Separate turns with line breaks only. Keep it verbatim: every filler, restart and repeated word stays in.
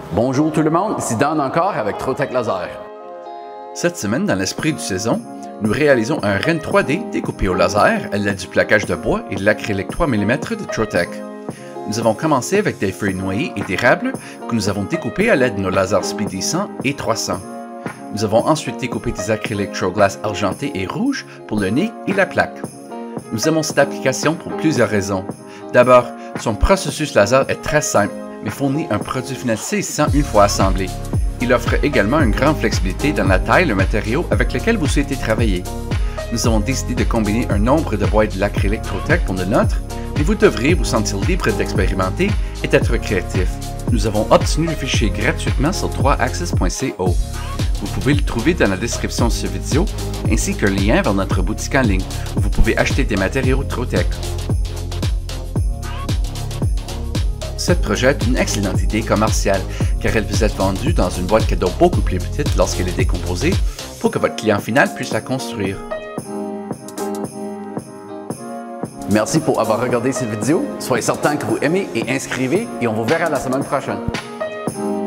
Bonjour tout le monde, ici Dan encore avec Trotec Laser.
Cette semaine, dans l'esprit du saison, nous réalisons un Rend trois D découpé au laser à l'aide du plaquage de bois et de l'acrylique trois millimètres de Trotec. Nous avons commencé avec des feuilles noyées et d'érable que nous avons découpées à l'aide de nos lasers Speedy cent et trois cents. Nous avons ensuite découpé des acryliques Troglass argentés et rouges pour le nez et la plaque. Nous aimons cette application pour plusieurs raisons. D'abord, son processus laser est très simple, mais fournit un produit final saisissant une fois assemblé. Il offre également une grande flexibilité dans la taille et le matériau avec lequel vous souhaitez travailler. Nous avons décidé de combiner un nombre de boîtes de l'acrylique Trotec pour le nôtre, mais vous devriez vous sentir libre d'expérimenter et d'être créatif. Nous avons obtenu le fichier gratuitement sur trois axis point co. Vous pouvez le trouver dans la description de cette vidéo, ainsi qu'un lien vers notre boutique en ligne, où vous pouvez acheter des matériaux Trotec. Ce projet est une excellente idée commerciale, car elle vous est vendue dans une boîte cadeau beaucoup plus petite lorsqu'elle est décomposée, pour que votre client final puisse la construire.
Merci pour avoir regardé cette vidéo. Soyez certain que vous aimez et inscrivez et on vous verra la semaine prochaine.